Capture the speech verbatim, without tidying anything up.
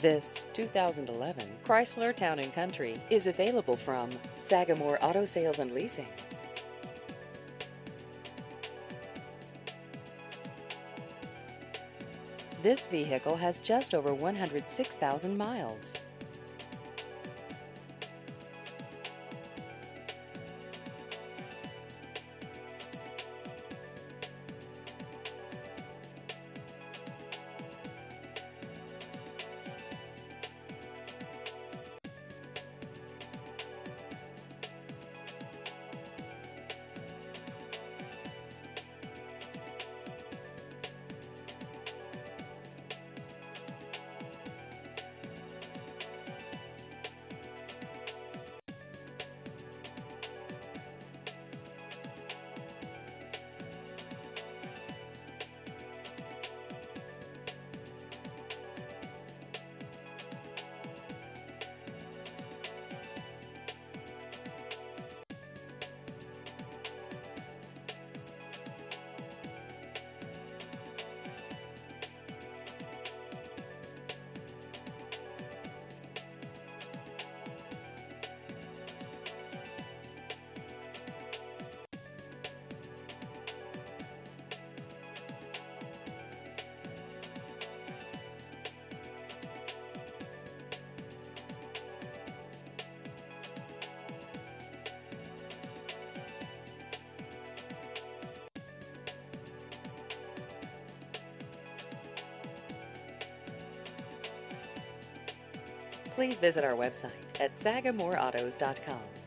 This two thousand eleven Chrysler Town and Country is available from Sagamore Auto Sales and Leasing. This vehicle has just over one hundred six thousand miles. Please visit our website at sagamore autos dot com.